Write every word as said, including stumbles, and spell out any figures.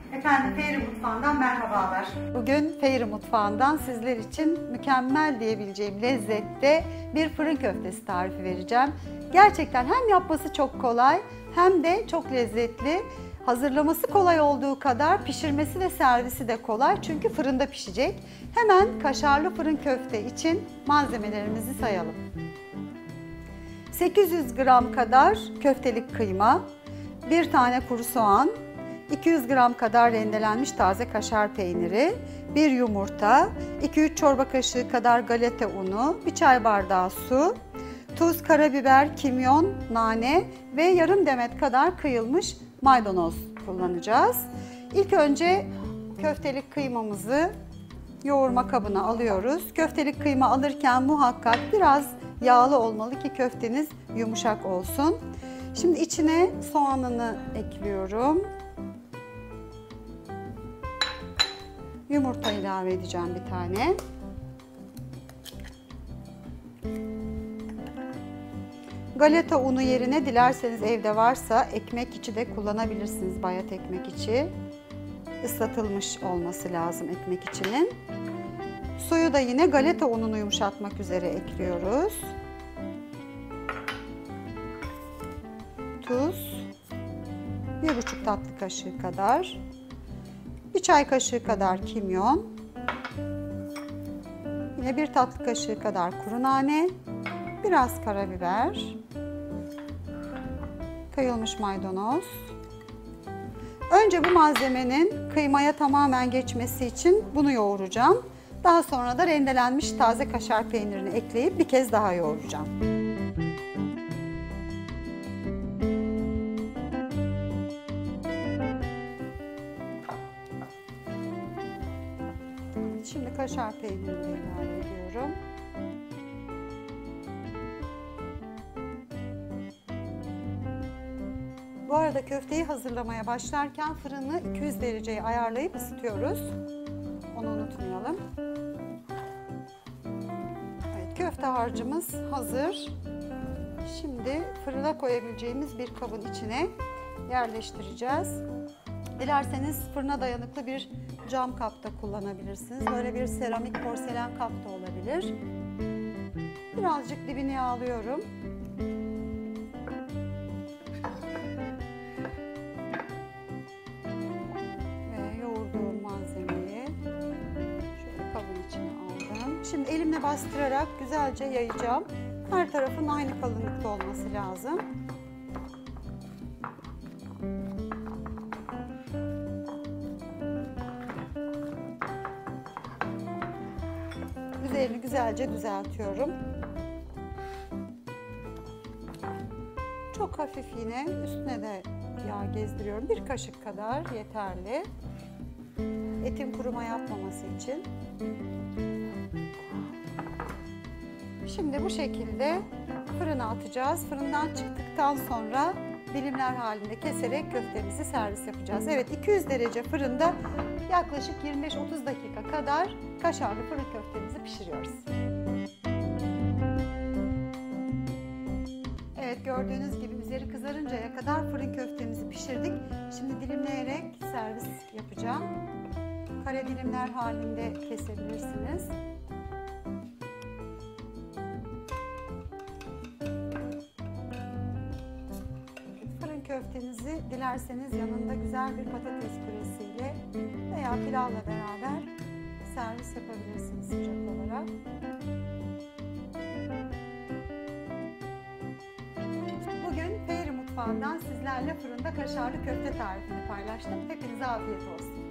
Efendim Fehri Mutfağı'ndan merhabalar. Bugün Fehri Mutfağı'ndan sizler için mükemmel diyebileceğim lezzette bir fırın köftesi tarifi vereceğim. Gerçekten hem yapması çok kolay hem de çok lezzetli. Hazırlaması kolay olduğu kadar pişirmesi ve servisi de kolay çünkü fırında pişecek. Hemen kaşarlı fırın köfte için malzemelerimizi sayalım. sekiz yüz gram kadar köftelik kıyma, bir tane kuru soğan, iki yüz gram kadar rendelenmiş taze kaşar peyniri, bir yumurta, iki üç çorba kaşığı kadar galeta unu, bir çay bardağı su, tuz, karabiber, kimyon, nane ve yarım demet kadar kıyılmış maydanoz kullanacağız. İlk önce köftelik kıymamızı yoğurma kabına alıyoruz. Köftelik kıyma alırken muhakkak biraz yağlı olmalı ki köfteniz yumuşak olsun. Şimdi içine soğanını ekliyorum. Yumurta ilave edeceğim bir tane. Galeta unu yerine dilerseniz evde varsa ekmek içi de kullanabilirsiniz, bayat ekmek içi. Islatılmış olması lazım ekmek içinin. Suyu da yine galeta ununu yumuşatmak üzere ekliyoruz. Tuz, bir buçuk tatlı kaşığı kadar, bir çay kaşığı kadar kimyon, yine bir tatlı kaşığı kadar kuru nane, biraz karabiber, kıyılmış maydanoz. Önce bu malzemenin kıymaya tamamen geçmesi için bunu yoğuracağım. Daha sonra da rendelenmiş taze kaşar peynirini ekleyip bir kez daha yoğuracağım. Şimdi kaşar peynirini ilave ediyorum. Bu arada köfteyi hazırlamaya başlarken fırını iki yüz dereceye ayarlayıp ısıtıyoruz. Onu unutmayalım. Evet, köfte harcımız hazır. Şimdi fırına koyabileceğimiz bir kabın içine yerleştireceğiz. Dilerseniz fırına dayanıklı bir cam kap da kullanabilirsiniz. Böyle bir seramik porselen kap da olabilir. Birazcık dibini yağlıyorum. Ve yoğurduğum malzemeyi şöyle kabın içine aldım. Şimdi elimle bastırarak güzelce yayacağım. Her tarafın aynı kalınlıkta olması lazım. Üzerini güzelce düzeltiyorum. Çok hafif yine üstüne de yağ gezdiriyorum. Bir kaşık kadar yeterli. Etin kuruma yapmaması için. Şimdi bu şekilde fırına atacağız. Fırından çıktıktan sonra dilimler halinde keserek köftemizi servis yapacağız. Evet, iki yüz derece fırında yaklaşık yirmi beş otuz dakika kadar kaşarlı fırın köftemizi pişiriyoruz. Evet, gördüğünüz gibi üzeri kızarıncaya kadar fırın köftemizi pişirdik. Şimdi dilimleyerek servis yapacağım. Kare dilimler halinde kesebilirsiniz. Fırın köftenizi dilerseniz yanında güzel bir patates püresiyle veya pilavla beraber servis yapabilirsiniz sıcak olarak. Bugün Fehri Mutfağı'ndan sizlerle fırında kaşarlı köfte tarifini paylaştım. Hepinize afiyet olsun.